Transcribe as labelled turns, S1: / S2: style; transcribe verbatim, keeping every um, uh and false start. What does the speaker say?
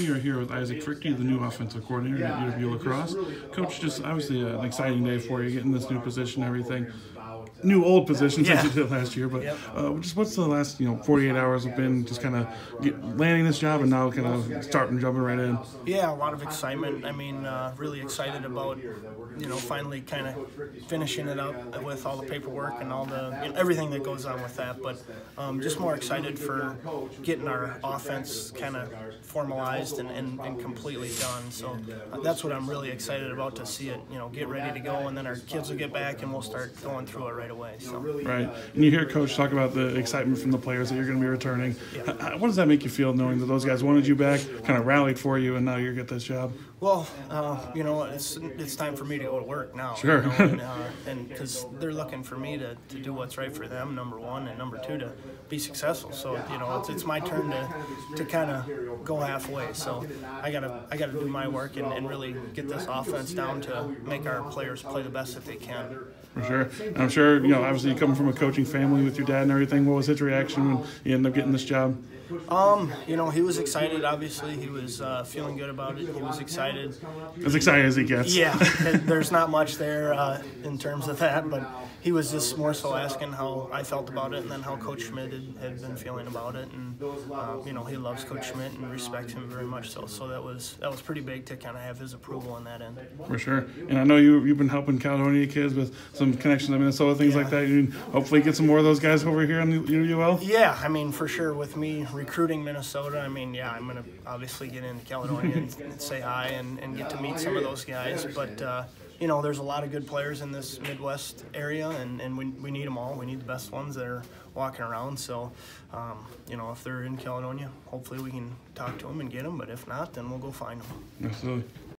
S1: We are here with Isaac Fruechte, the new offensive coordinator at U W La Crosse. Coach, just obviously an exciting day for you, getting this new position and everything. New old position
S2: Yeah.
S1: since you did last year, but
S2: Yep.
S1: uh, just what's the last you know forty-eight hours have been? Just kind of landing this job and now kind of starting jumping right in.
S2: Yeah, a lot of excitement. I mean, uh, really excited about, you know, finally kind of finishing it up with all the paperwork and all the, you know, everything that goes on with that. But um, just more excited for getting our offense kind of formalized and, and, and completely done. So uh, that's what I'm really excited about, to see it, you know, get ready to go, and then our kids will get back and we'll start going through it right away. So.
S1: Right, and you hear Coach talk about the excitement from the players that you're going to be returning.
S2: Yeah.
S1: How, what does that make you feel, knowing that those guys wanted you back, kind of rallied for you, and now you get this job?
S2: Well, uh, you know, it's it's time for me to go to work now.
S1: Sure.
S2: You know, and uh, and because they're looking for me to, to do what's right for them, number one, and number two, to be successful. So you know, it's, it's my turn to, to kind of go halfway. So I gotta I gotta do my work and, and really get this offense down to make our players play the best that they can.
S1: For sure. And I'm sure, you know, obviously you come from a coaching family with your dad and everything. What was his reaction when you ended up getting this job?
S2: Um, you know, he was excited, obviously. He was uh, feeling good about it. He was excited.
S1: As excited as he gets.
S2: Yeah, there's not much there uh, in terms of that, but he was just more so asking how I felt about it, and then how Coach Schmidt had, had been feeling about it. And, uh, you know, he loves Coach Schmidt and respects him very much so. So that was that was pretty big to kind of have his approval on that end.
S1: For sure. And I know you, you've been helping Caledonia kids with some connections to Minnesota, things
S2: Yeah.
S1: like that. You can hopefully get some more of those guys over here in the U W L?
S2: Yeah, I mean, for sure, with me recruiting Minnesota, I mean, yeah, I'm going to obviously get into Caledonia and, and say hi and, and get to meet some of those guys. But, uh, you know, there's a lot of good players in this Midwest area, and, and we, we need them all. We need the best ones that are walking around. So, um, you know, if they're in Caledonia, hopefully we can talk to them and get them. But if not, then we'll go find them.
S1: Absolutely.